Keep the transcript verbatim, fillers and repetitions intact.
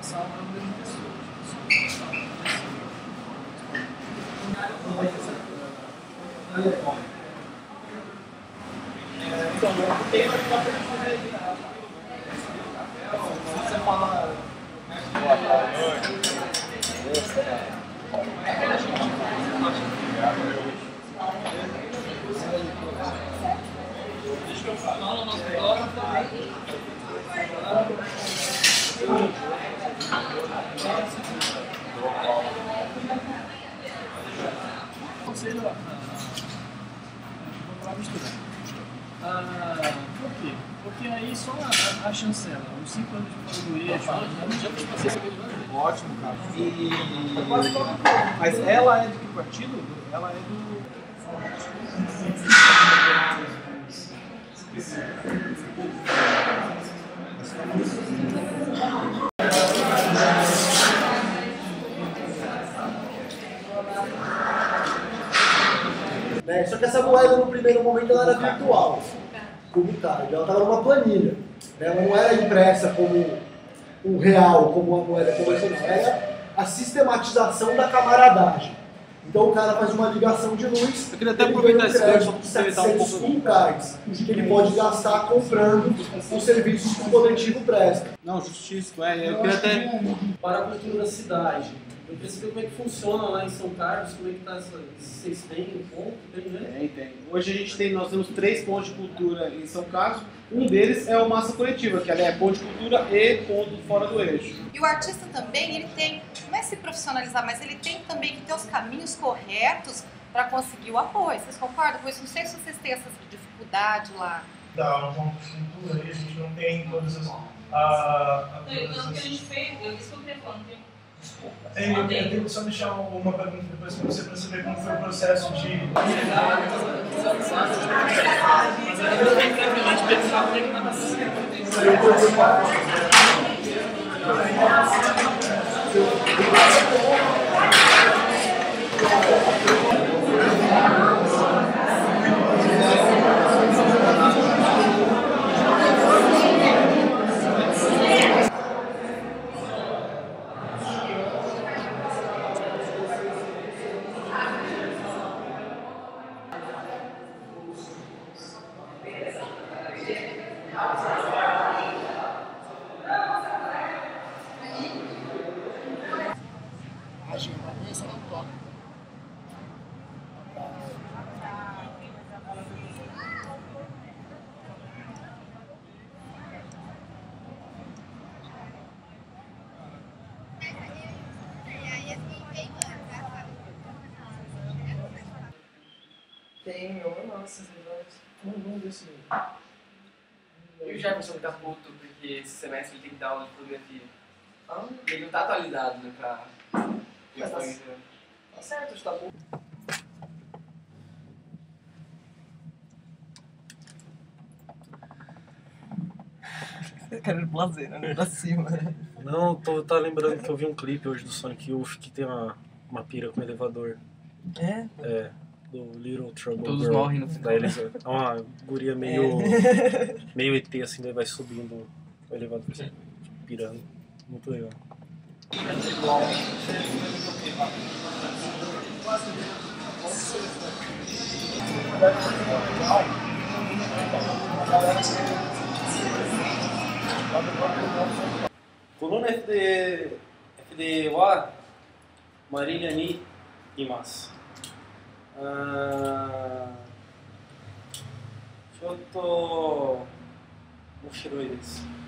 sala é a mesma pessoa. Então, eu tenho uma pergunta aí. Você fala. Boa tarde. Deixa eu falar no nosso blog também. Conselho a vou misturar. Ah, por quê? Porque aí só a, a chancela, os cinco anos de fora do eixo, já te passei. Ótimo, cara. E... Mas ela é de que partido? Ela é do. Né? Só que essa moeda no primeiro momento ela era virtual, como card, ela estava numa planilha. Né? Ela não era impressa como um real, como uma moeda convencional, era a sistematização da camaradagem. Então o cara faz uma ligação de luz. Eu queria até aproveitar esse gancho para aproveitar um pouco cards que ele pode gastar comprando os serviços que o coletivo presta. Não, justíssimo. É, eu queria até. Para a cultura da cidade. Eu queria saber como é que funciona lá em São Carlos, como é que está essa. Vocês têm um ponto? Tem, né? Tem, tem. Hoje a gente tem, nós temos três pontos de cultura em São Carlos. Um deles é o Massa Coletiva, que é ponto de cultura e ponto fora do eixo. E o artista também, ele tem, não é se profissionalizar, mas ele tem também que ter os caminhos corretos para conseguir o apoio. Vocês concordam com isso? Não sei se vocês têm essa dificuldade lá. Dá um ponto de cultura e a gente não tem todas as... A, não, então, o que a gente fez, eu disse que eu queria falar, não tem... É, eu, eu tenho que só deixar uma pergunta depois para você, para saber como foi o processo de... Tem, eu não, essas verdades. Não, não desse mesmo. E o Jefferson tá puto porque esse semestre ele tem que dar aula de fotografia. Ah, Ele não tá atualizado, né, pra... Mas tá, tá certo, está bom. Quero prazer, né? Pra cima. Não, tô tá lembrando que eu vi um clipe hoje do Sonic Youth que tem uma, uma pira com elevador. É? É, do Little Trouble Todos Girl. morrem no final. Da Elisa. É uma guria meio, É. meio E T, assim, daí vai subindo o elevador, assim, pirando. Muito legal. Coluna F D F D wa Marília ni imasu. Ah, ちょっと面白いです。